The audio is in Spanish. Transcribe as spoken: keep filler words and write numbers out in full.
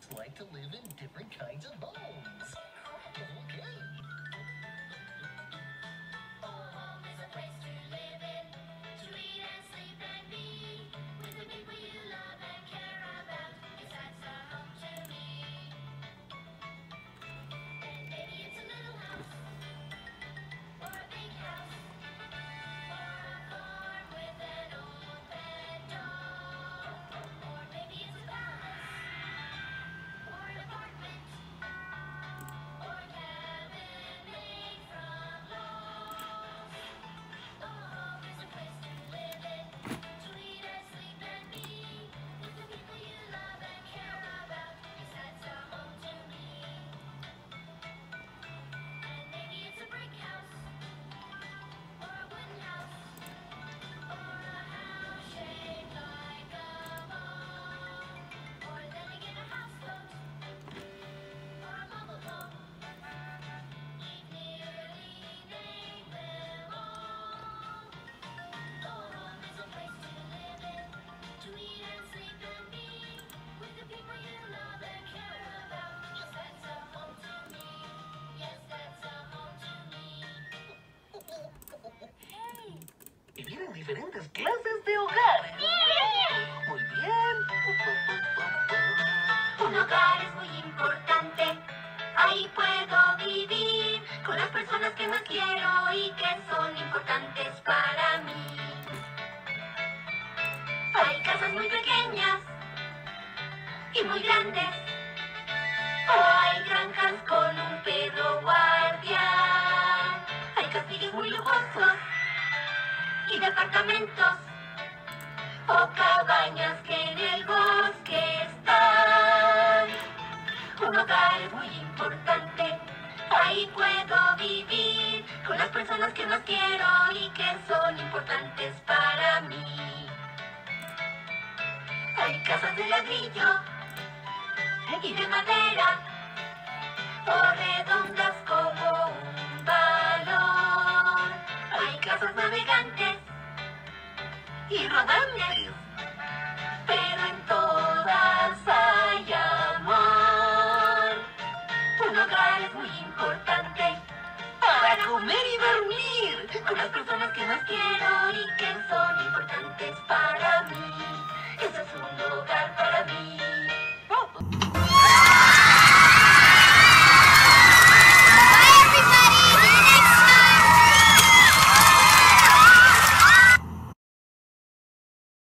it's like to live in different kinds of homes. Okay. Home is a place to live in, to eat and sleep and be with the people you love and care about. Yes, that's a home to me. And maybe it's a little house, or a big house, or a farm with an open door. Or maybe it's a palace, or an apartment, or a cabin made from logs. Home is a place to live in, to eat and sleep and be with the people you love and care about. Yes, that's a home to me. And maybe it's a brick house, or a wooden house, or a house shaped like a ball. Or then again a houseboat, or a mobile home. We've nearly named them all. Home is a place to live in, to eat and sleep and be with the people you love and care about. Yes, that's a home to me. Yes, that's a home to me. Hey. Y tienen diferentes clases de hogares. Muy bien. Un hogar es muy importante. Ahí puedo vivir con las personas que más quiero y que son importantes para mí. Hay casas muy pequeñas y muy grandes. O hay granjas con un perro guardián. Hay castillos muy lujosos y departamentos. O cabañas que en el bosque están. Un hogar es muy importante. Ahí puedo vivir con las personas que más quiero y que son importantes para mí. Hay casas de ladrillo y de madera, o redondas como un balón. Hay casas navegantes y rodantes.